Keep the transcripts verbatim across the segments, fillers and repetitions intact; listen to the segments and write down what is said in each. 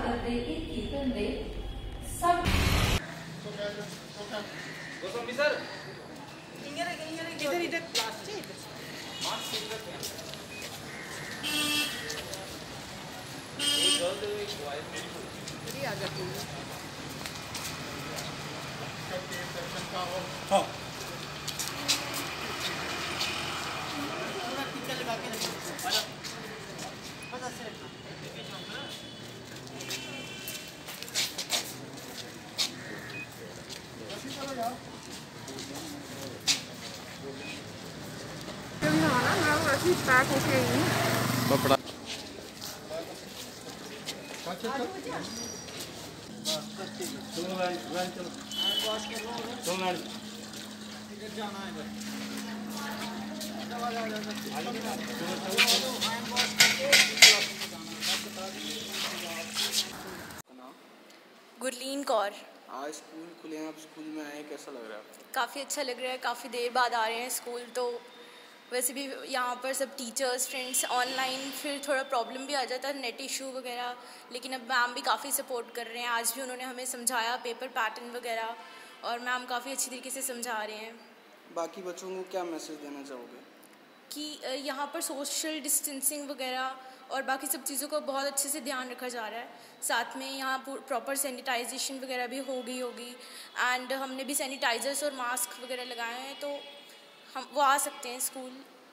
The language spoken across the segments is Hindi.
करते एक कीर्तन दे सब गोस्वामी सर इधर इधर क्लास से एक गर्ल एक बॉय इधर आ जाती है। हाँ पूरा टीका लगा के रखो बस ऐसे रखना। Đừng nhỏ lắm đâu, là thịt ba của thầy. कपड़ा इधर जाना है बस। गुरलीन कौर। आज स्कूल खुले हैं, आप स्कूल में आए, कैसा लग रहा है आपको? काफ़ी अच्छा लग रहा है, काफ़ी देर बाद आ रहे हैं स्कूल। तो वैसे भी यहाँ पर सब टीचर्स फ्रेंड्स ऑनलाइन फिर थोड़ा प्रॉब्लम भी आ जाता है, नेट इशू वगैरह, लेकिन अब मैम भी काफ़ी सपोर्ट कर रहे हैं। आज भी उन्होंने हमें समझाया पेपर पैटर्न वगैरह, और मैम काफ़ी अच्छी तरीके से समझा रहे हैं। बाकी बच्चों को क्या मैसेज देना चाहोगे? कि यहाँ पर सोशल डिस्टेंसिंग वगैरह और बाकी सब चीज़ों का बहुत अच्छे से ध्यान रखा जा रहा है। साथ में यहाँ प्रॉपर सैनिटाइजेशन वगैरह भी हो गई होगी, एंड हमने भी सैनिटाइजर्स और मास्क वगैरह लगाए हैं, तो हम वो आ सकते हैं स्कूल।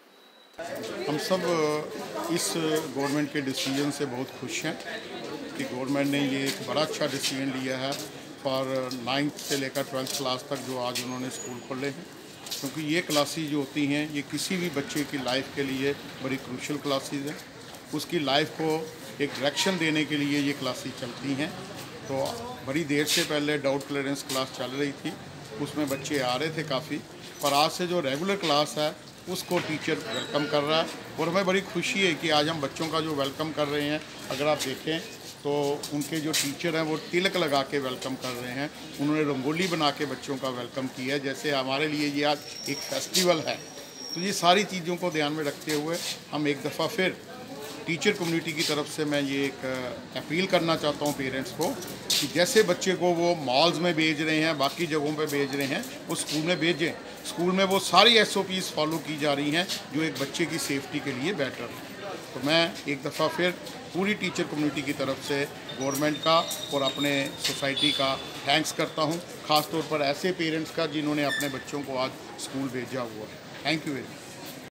हम सब इस गवर्नमेंट के डिसीजन से बहुत खुश हैं कि गवर्नमेंट ने ये एक बड़ा अच्छा डिसीजन लिया है फॉर नाइन्थ से लेकर ट्वेल्थ क्लास तक जो आज उन्होंने स्कूल खोले हैं, क्योंकि ये क्लासेस जो होती हैं ये किसी भी बच्चे की लाइफ के लिए बड़ी क्रूशल क्लासेस हैं। उसकी लाइफ को एक डायरेक्शन देने के लिए ये क्लासेस चलती हैं। तो बड़ी देर से पहले डाउट क्लियरेंस क्लास चल रही थी, उसमें बच्चे आ रहे थे काफ़ी, पर आज से जो रेगुलर क्लास है उसको टीचर वेलकम कर रहा है, और हमें बड़ी खुशी है कि आज हम बच्चों का जो वेलकम कर रहे हैं, अगर आप देखें तो उनके जो टीचर हैं वो तिलक लगा के वेलकम कर रहे हैं। उन्होंने रंगोली बना के बच्चों का वेलकम किया है, जैसे हमारे लिए ये आज एक फेस्टिवल है। तो ये सारी चीज़ों को ध्यान में रखते हुए हम एक दफ़ा फिर टीचर कम्युनिटी की तरफ से मैं ये एक अपील करना चाहता हूँ पेरेंट्स को कि जैसे बच्चे को वो मॉल्स में भेज रहे हैं, बाकी जगहों पे भेज रहे हैं, वो स्कूल में भेजें। स्कूल में वो सारी एस ओ पीज़ फॉलो की जा रही हैं जो एक बच्चे की सेफ्टी के लिए बेटर है। तो मैं एक दफ़ा फिर पूरी टीचर कम्युनिटी की तरफ से गवर्नमेंट का और अपने सोसाइटी का थैंक्स करता हूँ, ख़ास तौर पर ऐसे पेरेंट्स का जिन्होंने अपने बच्चों को आज स्कूल भेजा हुआ है। Thank you very much.